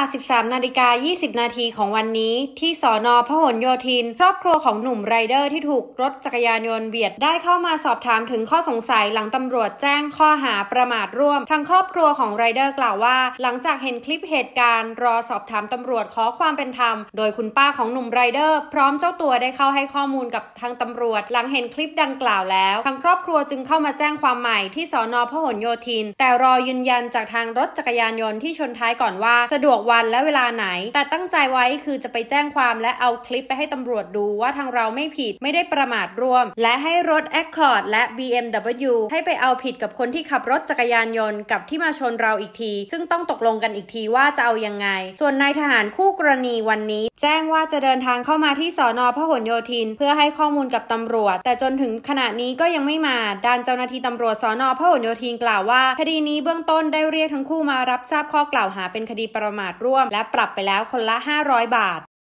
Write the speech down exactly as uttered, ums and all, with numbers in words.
า สิบสามนาฬิกายี่สิบนาทีของวันนี้ที่สน.พหลโยธินครอบครัวของหนุ่มไรเดอร์ที่ถูกรถจักรยานยนต์เบียดได้เข้ามาสอบถามถึงข้อสงสัยหลังตำรวจแจ้งข้อหาประมาทร่วมทางครอบครัวของไรเดอร์กล่าวว่าหลังจากเห็นคลิปเหตุการณ์รอสอบถามตำรวจขอความเป็นธรรมโดยคุณป้าของหนุ่มไรเดอร์พร้อมเจ้าตัวได้เข้าให้ข้อมูลกับทางตำรวจหลังเห็นคลิปดังกล่าวแล้วทางครอบครัวจึงเข้ามาแจ้งความใหม่ที่สน.พหลโยธินแต่รอยืนยันจากทางรถจักรยานยนต์ที่ชนท้ายก่อนว่าสะดวกวันและเวลาไหนแต่ตั้งใจไว้คือจะไปแจ้งความและเอาคลิปไปให้ตำรวจดูว่าทางเราไม่ผิดไม่ได้ประมาทร่วมและให้รถ Accord และ บี เอ็ม ดับเบิลยู ให้ไปเอาผิดกับคนที่ขับรถจักรยานยนต์กับที่มาชนเราอีกทีซึ่งต้องตกลงกันอีกทีว่าจะเอายังไงส่วนนายทหารคู่กรณีวันนี้แจ้งว่าจะเดินทางเข้ามาที่สน.พหลโยธินเพื่อให้ข้อมูลกับตำรวจแต่จนถึงขณะนี้ก็ยังไม่มาด้านเจ้าหน้าที่ตำรวจสน.พหลโยธินกล่าวว่าคดีนี้เบื้องต้นได้เรียกทั้งคู่มารับทราบข้อกล่าวหาเป็นคดีประมาทร่วมและปรับไปแล้วคนละห้าร้อยบาท